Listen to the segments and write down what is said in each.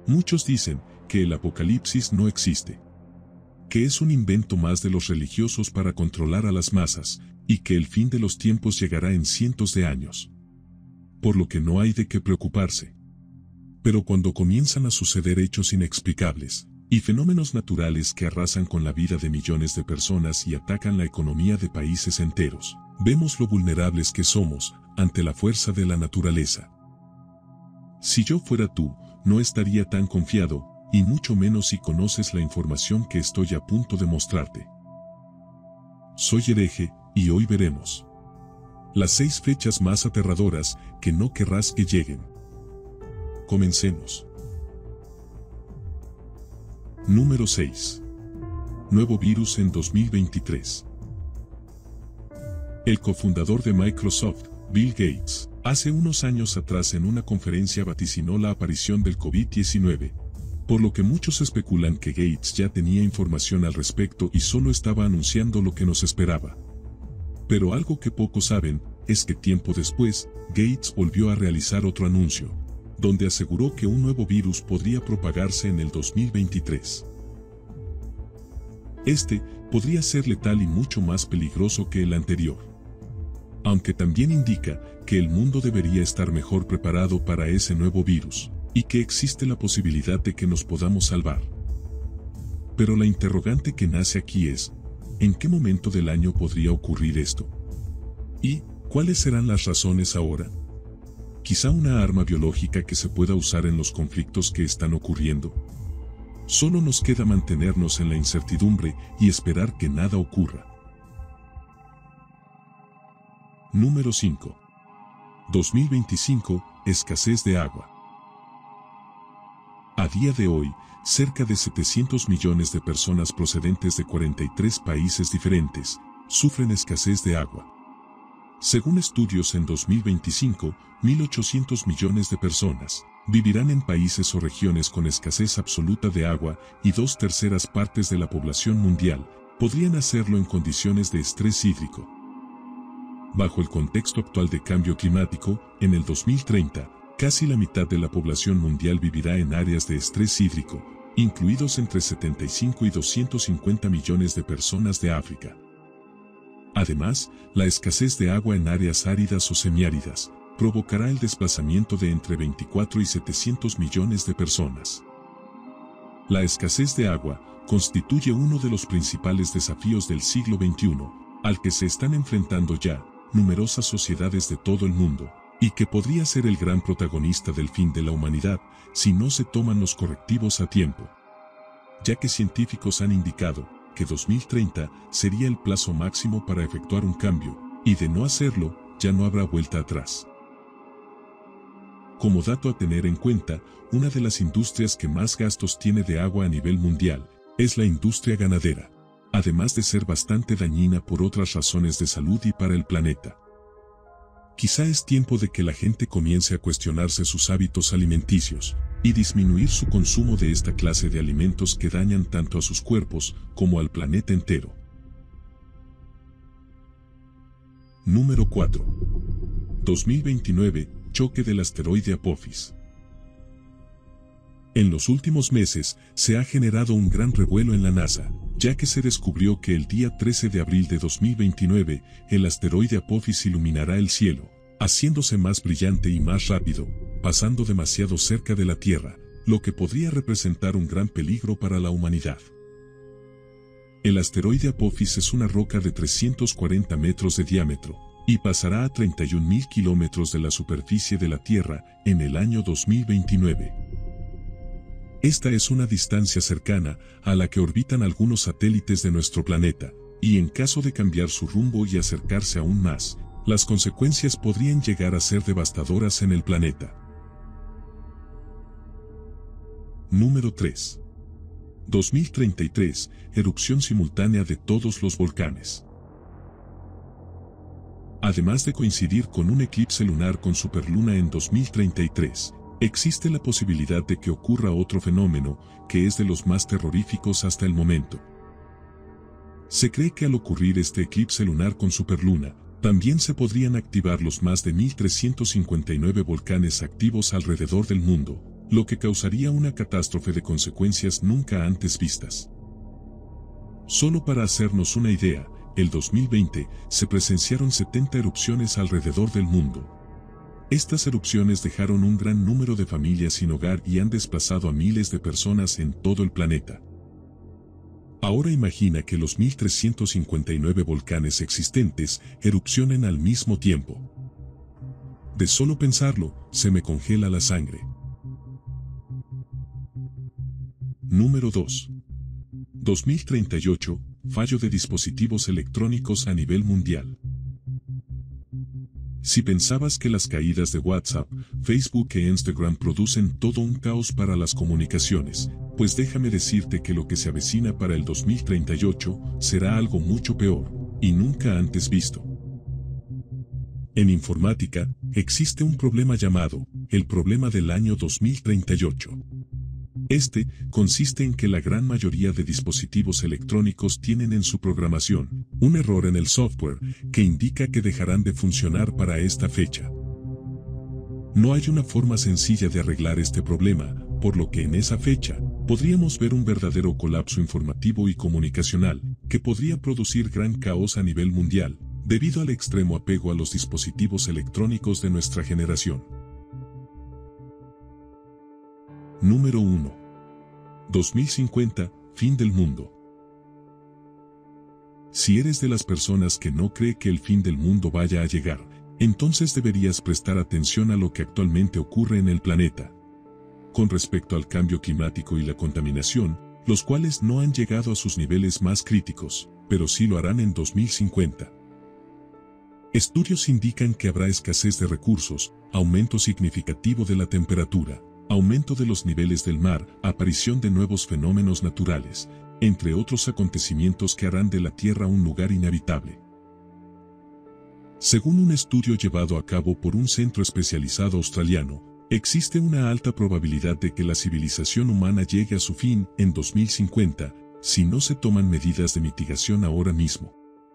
Muchos dicen que el apocalipsis no existe, que es un invento más de los religiosos para controlar a las masas, y que el fin de los tiempos llegará en cientos de años. Por lo que no hay de qué preocuparse. Pero cuando comienzan a suceder hechos inexplicables, y fenómenos naturales que arrasan con la vida de millones de personas y atacan la economía de países enteros, vemos lo vulnerables que somos ante la fuerza de la naturaleza. Si yo fuera tú, no estaría tan confiado, y mucho menos si conoces la información que estoy a punto de mostrarte. Soy hereje, y hoy veremos las 6 fechas más aterradoras que no querrás que lleguen. Comencemos. Número 6. Nuevo virus en 2023. El cofundador de Microsoft, Bill Gates, hace unos años atrás en una conferencia vaticinó la aparición del COVID-19, por lo que muchos especulan que Gates ya tenía información al respecto y solo estaba anunciando lo que nos esperaba. Pero algo que pocos saben es que tiempo después, Gates volvió a realizar otro anuncio, donde aseguró que un nuevo virus podría propagarse en el 2023. Este podría ser letal y mucho más peligroso que el anterior. Aunque también indica que el mundo debería estar mejor preparado para ese nuevo virus, y que existe la posibilidad de que nos podamos salvar. Pero la interrogante que nace aquí es, ¿en qué momento del año podría ocurrir esto? ¿Y cuáles serán las razones ahora? Quizá una arma biológica que se pueda usar en los conflictos que están ocurriendo. Solo nos queda mantenernos en la incertidumbre y esperar que nada ocurra. Número 5. 2025, escasez de agua. A día de hoy, cerca de 700 millones de personas procedentes de 43 países diferentes sufren escasez de agua. Según estudios, en 2025, 1.800 millones de personas vivirán en países o regiones con escasez absoluta de agua y 2/3 partes de la población mundial podrían hacerlo en condiciones de estrés hídrico. Bajo el contexto actual de cambio climático, en el 2030, casi la mitad de la población mundial vivirá en áreas de estrés hídrico, incluidos entre 75 y 250 millones de personas de África. Además, la escasez de agua en áreas áridas o semiáridas provocará el desplazamiento de entre 24 y 700 millones de personas. La escasez de agua constituye uno de los principales desafíos del siglo XXI, al que se están enfrentando ya numerosas sociedades de todo el mundo, y que podría ser el gran protagonista del fin de la humanidad si no se toman los correctivos a tiempo. Ya que científicos han indicado que 2030 sería el plazo máximo para efectuar un cambio, y de no hacerlo, ya no habrá vuelta atrás. Como dato a tener en cuenta, una de las industrias que más gastos tiene de agua a nivel mundial es la industria ganadera, además de ser bastante dañina por otras razones de salud y para el planeta. Quizá es tiempo de que la gente comience a cuestionarse sus hábitos alimenticios y disminuir su consumo de esta clase de alimentos que dañan tanto a sus cuerpos como al planeta entero. Número 4. 2029, choque del asteroide Apophis. En los últimos meses se ha generado un gran revuelo en la NASA, ya que se descubrió que el día 13 de abril de 2029, el asteroide Apophis iluminará el cielo, haciéndose más brillante y más rápido, pasando demasiado cerca de la Tierra, lo que podría representar un gran peligro para la humanidad. El asteroide Apophis es una roca de 340 metros de diámetro, y pasará a 31.000 kilómetros de la superficie de la Tierra en el año 2029. Esta es una distancia cercana a la que orbitan algunos satélites de nuestro planeta, y en caso de cambiar su rumbo y acercarse aún más, las consecuencias podrían llegar a ser devastadoras en el planeta. Número 3. 2033, erupción simultánea de todos los volcanes. Además de coincidir con un eclipse lunar con superluna en 2033, existe la posibilidad de que ocurra otro fenómeno que es de los más terroríficos hasta el momento. Se cree que al ocurrir este eclipse lunar con superluna, también se podrían activar los más de 1.359 volcanes activos alrededor del mundo, lo que causaría una catástrofe de consecuencias nunca antes vistas. Solo para hacernos una idea, el 2020 se presenciaron 70 erupciones alrededor del mundo. Estas erupciones dejaron un gran número de familias sin hogar y han desplazado a miles de personas en todo el planeta. Ahora imagina que los 1359 volcanes existentes erupcionen al mismo tiempo. De solo pensarlo, se me congela la sangre. Número 2. 2038, fallo de dispositivos electrónicos a nivel mundial. Si pensabas que las caídas de WhatsApp, Facebook e Instagram producen todo un caos para las comunicaciones, pues déjame decirte que lo que se avecina para el 2038 será algo mucho peor, y nunca antes visto. En informática, existe un problema llamado, el problema del año 2038. Este consiste en que la gran mayoría de dispositivos electrónicos tienen en su programación un error en el software que indica que dejarán de funcionar para esta fecha. No hay una forma sencilla de arreglar este problema, por lo que en esa fecha podríamos ver un verdadero colapso informativo y comunicacional que podría producir gran caos a nivel mundial, debido al extremo apego a los dispositivos electrónicos de nuestra generación. Número 1. 2050, fin del mundo. Si eres de las personas que no cree que el fin del mundo vaya a llegar, entonces deberías prestar atención a lo que actualmente ocurre en el planeta. Con respecto al cambio climático y la contaminación, los cuales no han llegado a sus niveles más críticos, pero sí lo harán en 2050. Estudios indican que habrá escasez de recursos, aumento significativo de la temperatura, aumento de los niveles del mar, aparición de nuevos fenómenos naturales, entre otros acontecimientos que harán de la Tierra un lugar inhabitable. Según un estudio llevado a cabo por un centro especializado australiano, existe una alta probabilidad de que la civilización humana llegue a su fin en 2050, si no se toman medidas de mitigación ahora mismo.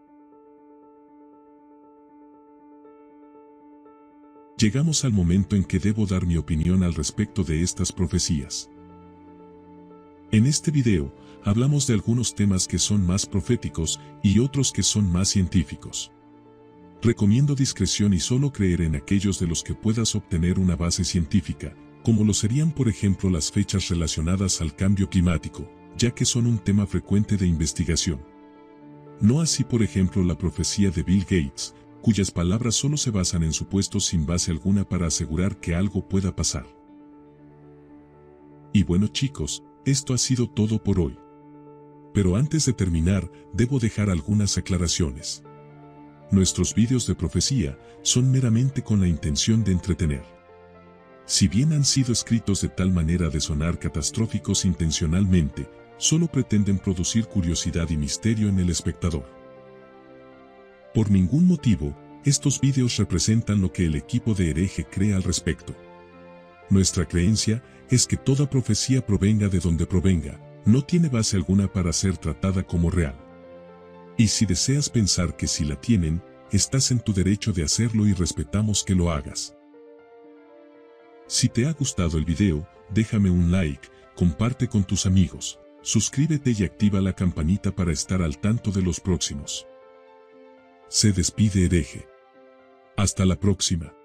Llegamos al momento en que debo dar mi opinión al respecto de estas profecías. En este video, hablamos de algunos temas que son más proféticos y otros que son más científicos. Recomiendo discreción y solo creer en aquellos de los que puedas obtener una base científica, como lo serían por ejemplo las fechas relacionadas al cambio climático, ya que son un tema frecuente de investigación. No así por ejemplo la profecía de Bill Gates, cuyas palabras solo se basan en supuestos sin base alguna para asegurar que algo pueda pasar. Y bueno chicos, esto ha sido todo por hoy. Pero antes de terminar, debo dejar algunas aclaraciones. Nuestros vídeos de profecía son meramente con la intención de entretener. Si bien han sido escritos de tal manera de sonar catastróficos intencionalmente, solo pretenden producir curiosidad y misterio en el espectador. Por ningún motivo, estos vídeos representan lo que el equipo de Hereje cree al respecto. Nuestra creencia es que toda profecía provenga de donde provenga, no tiene base alguna para ser tratada como real. Y si deseas pensar que sí la tienen, estás en tu derecho de hacerlo y respetamos que lo hagas. Si te ha gustado el video, déjame un like, comparte con tus amigos, suscríbete y activa la campanita para estar al tanto de los próximos. Se despide Hereje. Hasta la próxima.